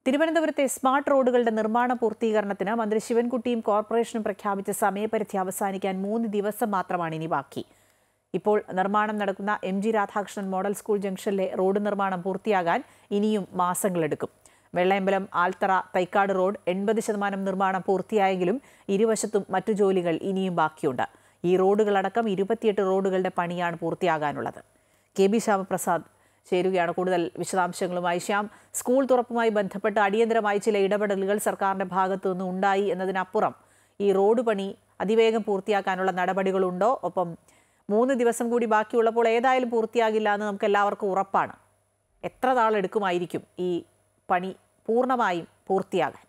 തിരുവനന്തപുരത്തെ സ്മാർട്ട് റോഡുകളുടെ നിർമ്മാണ പൂർത്തീകരണത്തിന് മന്ത്രി ശിവൻകുട്ടിയും കോർപ്പറേഷനും പ്രഖ്യാപിച്ച സമയപരിധി അവസാനിക്കാൻ 3 ദിവസം മാത്രമാണ് ഇനി ബാക്കി. ഇപ്പോൾ നിർമ്മാണം നടക്കുന്ന എം.ജി. രാധാകൃഷ്ണൻ മോഡൽ സ്കൂൾ ജംഗ്ഷനിലെ റോഡ് നിർമ്മാണം പൂർത്തിയാകാൻ ഇനിയും മാസങ്ങളെടുക്കും. വെള്ളയമ്പലം ആൽത്തറ തൈക്കാട് റോഡ് 80% നിർമ്മാണം പൂർത്തിയായെങ്കിലും ഇരുവശത്തും മറ്റു ജോലികൾ ഇനിയും ബാക്കിയുണ്ട്. ഈ റോഡുകളടക്കം 28 റോഡുകളുടെ പണിയാണ് പൂർത്തിയാകാനുള്ളത്. കെ.ബി. ശ്യാമപ്രസാദ് ചേരുകയാണ് കൂടുതൽ വിശദാംശങ്ങളുമായി. ശ്യാം, സ്കൂൾ തുറപ്പുമായി ബന്ധപ്പെട്ട് അടിയന്തരമായി ചില ഇടപെടലുകൾ സർക്കാരിന്റെ ഭാഗത്തു നിന്ന് ഉണ്ടായി എന്നതിനപ്പുറം ഈ റോഡ് പണി അതിവേഗം പൂർത്തിയാക്കാനുള്ള നടപടികളുണ്ടോ? ഒപ്പം 3 ദിവസം കൂടി ബാക്കിയുള്ളപ്പോൾ ഏതായാലും പൂർത്തിയാകില്ല എന്ന് നമുക്ക് എല്ലാവർക്കും ഉറപ്പാണ്. എത്ര നാളെടുക്കുമായിരിക്കും ഈ പണി പൂർണ്ണമായും പൂർത്തിയാകാൻ?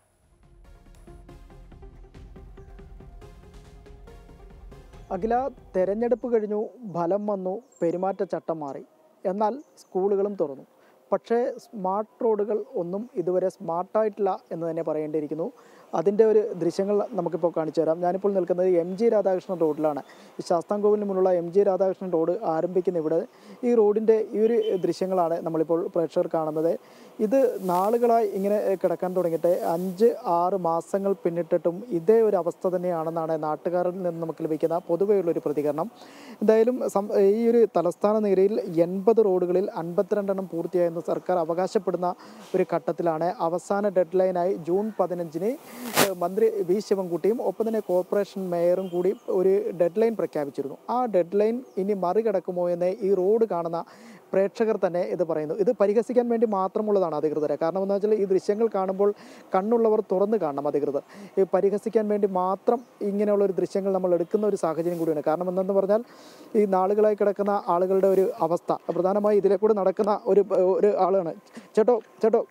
അഖില, തെരഞ്ഞെടുപ്പ് കഴിഞ്ഞു, ഫലം വന്നു, പെരുമാറ്റച്ചട്ടം മാറി, എന്നാൽ സ്കൂളുകളും തുറന്നു. പക്ഷേ സ്മാർട്ട് റോഡുകൾ ഒന്നും ഇതുവരെ സ്മാർട്ടായിട്ടില്ല എന്ന് തന്നെ പറയേണ്ടിയിരിക്കുന്നു. അതിൻ്റെ ഒരു ദൃശ്യങ്ങൾ നമുക്കിപ്പോൾ കാണിച്ചു തരാം. ഞാനിപ്പോൾ നിൽക്കുന്നത് എം.ജി. രാധാകൃഷ്ണൻ റോഡിലാണ്. ഈ ശാസ്താംകോവിലിന് മുന്നിലുള്ള എം.ജി. രാധാകൃഷ്ണൻ റോഡ് ആരംഭിക്കുന്ന ഇവിടെ ഈ റോഡിൻ്റെ ഈ ഒരു ദൃശ്യങ്ങളാണ് നമ്മളിപ്പോൾ പ്രേക്ഷകർ കാണുന്നത്. ഇത് നാളുകളായി ഇങ്ങനെ കിടക്കാൻ തുടങ്ങിയിട്ട് 5-6 മാസങ്ങൾ പിന്നിട്ടിട്ടും ഇതേ ഒരു അവസ്ഥ തന്നെയാണെന്നാണ് നാട്ടുകാരിൽ നിന്ന് നമുക്ക് ലഭിക്കുന്ന പൊതുവെയുള്ളൊരു പ്രതികരണം. എന്തായാലും ഈ ഒരു തലസ്ഥാന നഗരിയിൽ 80 റോഡുകളിൽ 52 എണ്ണം പൂർത്തിയായെന്ന് സർക്കാർ അവകാശപ്പെടുന്ന ഒരു ഘട്ടത്തിലാണ് അവസാന ഡെഡ് ലൈനായി ജൂൺ 15-ന് മന്ത്രി വി ശിവൻകുട്ടിയും ഒപ്പം തന്നെ കോർപ്പറേഷൻ മേയറും കൂടി ഒരു ഡെഡ് ലൈൻ പ്രഖ്യാപിച്ചിരുന്നു. ആ ഡെഡ് ലൈൻ ഇനി മറികടക്കുമോ എന്ന് ഈ റോഡ് കാണുന്ന പ്രേക്ഷകർ തന്നെ ഇത് പറയുന്നു. ഇത് പരിഹസിക്കാൻ വേണ്ടി മാത്രമുള്ളതാണ് അധികൃതരെ. കാരണം എന്താ വെച്ചാൽ ഈ ദൃശ്യങ്ങൾ കാണുമ്പോൾ കണ്ണുള്ളവർ തുറന്ന് കാണണം. അധികൃതർ ഈ പരിഹസിക്കാൻ വേണ്ടി മാത്രം ഇങ്ങനെയുള്ളൊരു ദൃശ്യങ്ങൾ നമ്മൾ എടുക്കുന്ന ഒരു സാഹചര്യം കൂടിയാണ്. കാരണം എന്തെന്ന് പറഞ്ഞാൽ ഈ നാളുകളായി കിടക്കുന്ന ആളുകളുടെ ഒരു അവസ്ഥ, പ്രധാനമായി ഇതിലെ കൂടെ നടക്കുന്ന ഒരു ആളാണ്. ചേട്ടോ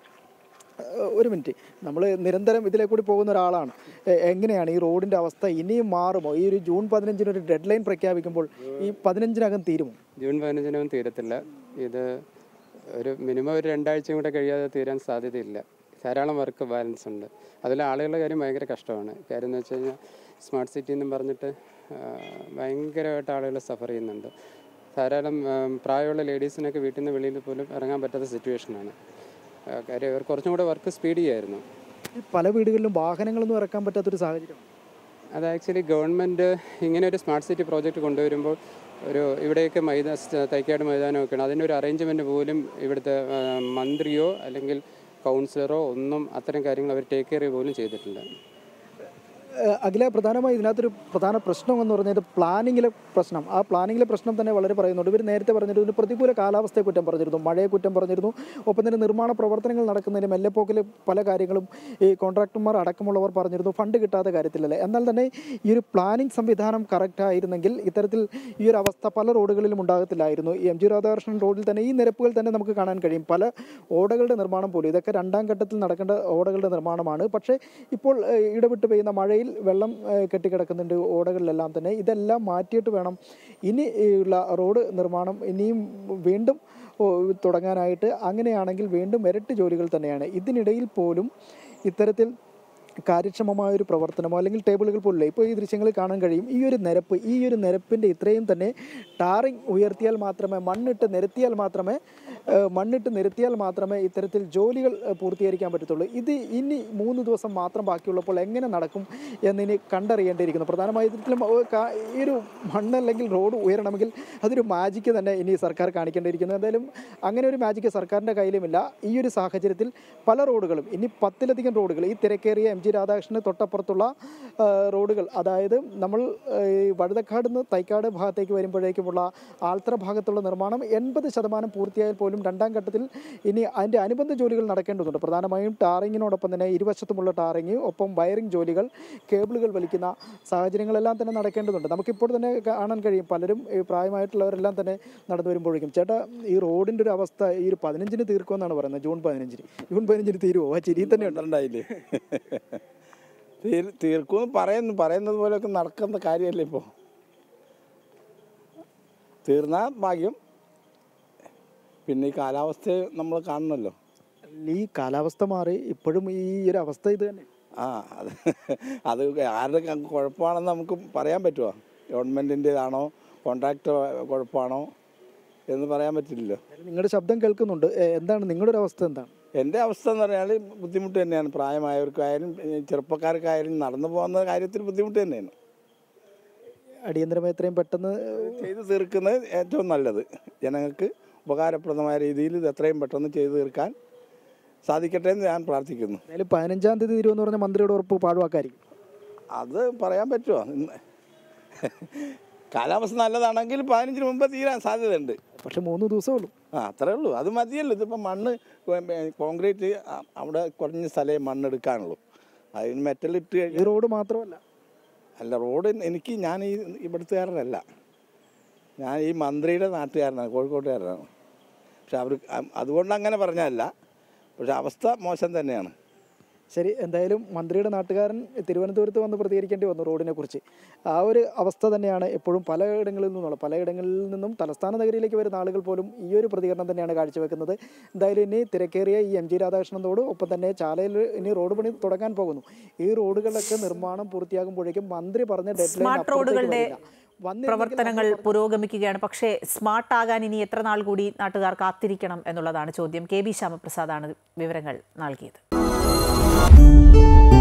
ഒരു മിനിറ്റ്, നമ്മൾ നിരന്തരം ഇതിലെ കൂടി പോകുന്ന ഒരാളാണ്. എങ്ങനെയാണ് ഈ റോഡിൻ്റെ അവസ്ഥ? ഇനിയും മാറുമോ? ഈ ഒരു ജൂൺ 15-ന് ഒരു ഡെഡ് ലൈൻ പ്രഖ്യാപിക്കുമ്പോൾ ഈ 15-നകം തീരുമോ? ജൂൺ 15-നകം തീരത്തില്ല. ഇത് മിനിമം ഒരു 2 ആഴ്ചയും കൂടെ കഴിയാതെ തീരാൻ സാധ്യതയില്ല. ധാരാളം വർക്ക് ബാലൻസ് ഉണ്ട്. അതിൽ ആളുകളുടെ കാര്യം ഭയങ്കര കഷ്ടമാണ്. കാര്യം എന്ന് വെച്ച് കഴിഞ്ഞാൽ സ്മാർട്ട് സിറ്റി എന്നും പറഞ്ഞിട്ട് ഭയങ്കരമായിട്ട് ആളുകൾ സഫർ ചെയ്യുന്നുണ്ട്. ധാരാളം പ്രായമുള്ള ലേഡീസിനൊക്കെ വീട്ടിൽ നിന്ന് വെളിയിൽ പോലും ഇറങ്ങാൻ പറ്റാത്ത സിറ്റുവേഷനാണ്. കാര്യം ഇവർ കുറച്ചും കൂടെ വർക്ക് സ്പീഡ് ചെയ്യായിരുന്നു. പല വീടുകളിലും വാഹനങ്ങളൊന്നും ഇറക്കാൻ പറ്റാത്തൊരു സാഹചര്യം. അത് ആക്ച്വലി ഗവൺമെൻറ് ഇങ്ങനെ ഒരു സ്മാർട്ട് സിറ്റി പ്രോജക്റ്റ് കൊണ്ടുവരുമ്പോൾ ഇവിടെയൊക്കെ തൈക്കാട് മൈതാനമൊക്കെയാണ്. അതിൻ്റെ ഒരു അറേഞ്ച്മെൻറ്റ് പോലും ഇവിടുത്തെ മന്ത്രിയോ അല്ലെങ്കിൽ കൗൺസിലറോ ഒന്നും അത്തരം കാര്യങ്ങൾ അവർ ടേക്ക് കെയർ പോലും ചെയ്തിട്ടില്ല. അഖില, പ്രധാനമായി ഇതിനകത്തൊരു പ്രധാന പ്രശ്നം എന്ന് പറഞ്ഞത് പ്ലാനിങ്ങിലെ പ്രശ്നം. ആ പ്ലാനിങ്ങിലെ പ്രശ്നം തന്നെ വളരെ പറയുന്നുണ്ട്. ഇവർ നേരത്തെ പറഞ്ഞിരുന്നു പ്രതികൂല കാലാവസ്ഥയെ കുറ്റം പറഞ്ഞിരുന്നു, മഴയെ കുറ്റം പറഞ്ഞിരുന്നു. ഒപ്പം തന്നെ നിർമ്മാണ പ്രവർത്തനങ്ങൾ നടക്കുന്നതിന് മെല്ലെപ്പോക്കിൽ പല കാര്യങ്ങളും ഈ കോൺട്രാക്ടർമാർ അടക്കമുള്ളവർ പറഞ്ഞിരുന്നു, ഫണ്ട് കിട്ടാത്ത കാര്യത്തിലല്ലേ. എന്നാൽ തന്നെ ഈ ഒരു പ്ലാനിങ് സംവിധാനം കറക്റ്റ് ആയിരുന്നെങ്കിൽ ഇത്തരത്തിൽ ഈ ഒരു അവസ്ഥ പല റോഡുകളിലും ഉണ്ടാകത്തില്ലായിരുന്നു. ഈ എം.ജി. രാധാകൃഷ്ണൻ റോഡിൽ തന്നെ ഈ നിരപ്പുകൾ തന്നെ നമുക്ക് കാണാൻ കഴിയും. പല ഓടകളുടെ നിർമ്മാണം പോലും, ഇതൊക്കെ 2ാം ഘട്ടത്തിൽ നടക്കേണ്ട ഓടകളുടെ നിർമ്മാണമാണ്. പക്ഷേ ഇപ്പോൾ ഇടവിട്ട് പെയ്യുന്ന മഴയിൽ വെള്ളം കെട്ടിക്കിടക്കുന്നുണ്ട് ഓടകളിലെല്ലാം തന്നെ. ഇതെല്ലാം മാറ്റിയിട്ട് വേണം ഇനി ഉള്ള റോഡ് നിർമ്മാണം ഇനിയും വീണ്ടും തുടങ്ങാനായിട്ട്. അങ്ങനെയാണെങ്കിൽ വീണ്ടും ഇരട്ടി ജോലികൾ തന്നെയാണ്. ഇതിനിടയിൽ പോലും ഇത്തരത്തിൽ കാര്യക്ഷമമായൊരു പ്രവർത്തനമോ അല്ലെങ്കിൽ ടേബിളുകൾ പോലില്ല. ഇപ്പോൾ ഈ ദൃശ്യങ്ങളിൽ കാണാൻ കഴിയും ഈ ഒരു നിരപ്പിൻ്റെ ഇത്രയും തന്നെ ടാറിങ് ഉയർത്തിയാൽ മാത്രമേ, മണ്ണിട്ട് നിരത്തിയാൽ മാത്രമേ ഇത്തരത്തിൽ ജോലികൾ പൂർത്തീകരിക്കാൻ പറ്റത്തുള്ളൂ. ഇത് ഇനി 3 ദിവസം മാത്രം ബാക്കിയുള്ളപ്പോൾ എങ്ങനെ നടക്കും എന്നിനി കണ്ടറിയേണ്ടിയിരിക്കുന്നു. പ്രധാനമായി ഇതിലും ഈ ഒരു മണ്ണ് അല്ലെങ്കിൽ റോഡ് ഉയരണമെങ്കിൽ അതൊരു മാജിക്ക് തന്നെ ഇനി സർക്കാർ കാണിക്കേണ്ടിയിരിക്കുന്നു. എന്തായാലും അങ്ങനെ ഒരു മാജിക്ക് സർക്കാരിൻ്റെ കയ്യിലുമില്ല. ഈ ഒരു സാഹചര്യത്തിൽ പല റോഡുകളും, ഇനി 10-ലധികം റോഡുകൾ, ഈ തിരക്കേറിയ എം.ജി. രാധാകൃഷ്ണന് തൊട്ടപ്പുറത്തുള്ള റോഡുകൾ, അതായത് നമ്മൾ വഴുതക്കാട് നിന്ന് തൈക്കാട് ഭാഗത്തേക്ക് വരുമ്പോഴേക്കുമുള്ള ആൽത്തറ ഭാഗത്തുള്ള നിർമ്മാണം 80% പൂർത്തിയായാൽ പോലും 2ാം ഘട്ടത്തിൽ ഇനി അതിൻ്റെ അനുബന്ധ ജോലികൾ നടക്കേണ്ടതുണ്ട്. പ്രധാനമായും ടാറിങ്ങിനോടൊപ്പം തന്നെ ഇരുവശത്തുമുള്ള ടാറിങ്, ഒപ്പം വയറിംഗ് ജോലികൾ, കേബിളുകൾ വലിക്കുന്ന സാഹചര്യങ്ങളെല്ലാം തന്നെ നടക്കേണ്ടതുണ്ട്. നമുക്കിപ്പോൾ തന്നെ കാണാൻ കഴിയും പലരും പ്രായമായിട്ടുള്ളവരെല്ലാം തന്നെ നടന്നു വരുമ്പോഴേക്കും. ചേട്ടാ, ഈ റോഡിൻ്റെ ഒരു അവസ്ഥ ഈ ഒരു 15-ന് തീർക്കുമെന്നാണ് പറയുന്നത്. ജൂൺ 15-ന് തീരുമോ? ആ ചിരി തന്നെ ഉണ്ടായില്ലേ? തീർക്കുമെന്ന് പറയുന്നത് പോലെയൊക്കെ നടക്കുന്ന കാര്യമല്ലേ ഇപ്പോൾ. തീർന്നാൽ ഭാഗ്യം. പിന്നെ ഈ കാലാവസ്ഥ നമ്മൾ കാണണമല്ലോ. ഈ കാലാവസ്ഥ മാറി ഇപ്പോഴും ഈ ഒരു അവസ്ഥ ഇത് തന്നെ. അത് ആരുടെ കുഴപ്പമാണെന്ന് നമുക്ക് പറയാൻ പറ്റുമോ? ഗവൺമെൻറ്റിൻ്റെതാണോ കോൺട്രാക്ടർ കുഴപ്പമാണോ എന്ന് പറയാൻ പറ്റില്ലല്ലോ. നിങ്ങളുടെ ശബ്ദം കേൾക്കുന്നുണ്ട്. എന്താണ് നിങ്ങളുടെ ഒരു അവസ്ഥ? എന്താണ്? എൻ്റെ അവസ്ഥ എന്ന് പറഞ്ഞാൽ ബുദ്ധിമുട്ട് തന്നെയാണ്. പ്രായമായവർക്കായാലും ചെറുപ്പക്കാർക്കായാലും നടന്നു പോകുന്ന കാര്യത്തിൽ ബുദ്ധിമുട്ട് തന്നെയാണ്. അടിയന്തരമായി എത്രയും പെട്ടെന്ന് ചെയ്തു തീർക്കുന്നത് ഏറ്റവും നല്ലത്. ജനങ്ങൾക്ക് ഉപകാരപ്രദമായ രീതിയിൽ ഇത് എത്രയും പെട്ടെന്ന് ചെയ്തു തീർക്കാൻ സാധിക്കട്ടെ എന്ന് ഞാൻ പ്രാർത്ഥിക്കുന്നു. എന്തായാലും 15-ാം തീയതി തീരുമെന്ന് പറഞ്ഞ മന്ത്രിയുടെ ഉറപ്പ് പാഴ്വാക്കായിരിക്കും. അത് പറയാൻ പറ്റുമോ? കാലാവസ്ഥ നല്ലതാണെങ്കിൽ 15-ന് മുമ്പ് തീരാൻ സാധ്യതയുണ്ട്. പക്ഷെ 3 ദിവസമേ ഉള്ളൂ. അത്രേ ഉള്ളൂ. അത് മതിയല്ലോ. ഇതിപ്പോൾ മണ്ണ് കോൺക്രീറ്റ് അവിടെ കുറഞ്ഞ സ്ഥലമേ മണ്ണെടുക്കാനുള്ളൂ. അതിന് മെറ്റലിട്ട് ഈ റോഡ് മാത്രമല്ല. അല്ല, റോഡ് ഞാൻ ഇവിടുത്തുകാരനല്ല, ഞാൻ ഈ മന്ത്രിയുടെ നാട്ടുകാരനാണ്, കോഴിക്കോട്ടുകാരനാണ്. പക്ഷെ അവർ അതുകൊണ്ട് അങ്ങനെ പറഞ്ഞതല്ല, പക്ഷെ അവസ്ഥ മോശം തന്നെയാണ്. ശരി, എന്തായാലും മന്ത്രിയുടെ നാട്ടുകാരൻ തിരുവനന്തപുരത്ത് വന്ന് പ്രതികരിക്കേണ്ടി വന്നു റോഡിനെ കുറിച്ച്. ആ ഒരു അവസ്ഥ തന്നെയാണ് എപ്പോഴും പലയിടങ്ങളിൽ നിന്നും തലസ്ഥാന നഗരിയിലേക്ക് വരുന്ന ആളുകൾ പോലും ഈ ഒരു പ്രതികരണം തന്നെയാണ് കാഴ്ചവെക്കുന്നത്. എന്തായാലും ഇനി തിരക്കേറിയ ഈ MG രാധാകൃഷ്ണൻ റോഡ്, ഒപ്പം തന്നെ ചാലയിൽ ഇനി റോഡ് പണി തുടങ്ങാൻ പോകുന്നു. ഈ റോഡുകളിലൊക്കെ നിർമ്മാണം പൂർത്തിയാകുമ്പോഴേക്കും മന്ത്രി പറഞ്ഞ സ്മാർട്ട് റോഡുകളുടെ പ്രവർത്തനങ്ങൾ പുരോഗമിക്കുകയാണ്. പക്ഷേ സ്മാർട്ട് ആകാൻ ഇനി എത്ര നാൾ കൂടി നാട്ടുകാർ കാത്തിരിക്കണം എന്നുള്ളതാണ് ചോദ്യം. KB ശ്യാമപ്രസാദാണ് വിവരങ്ങൾ നൽകിയത്.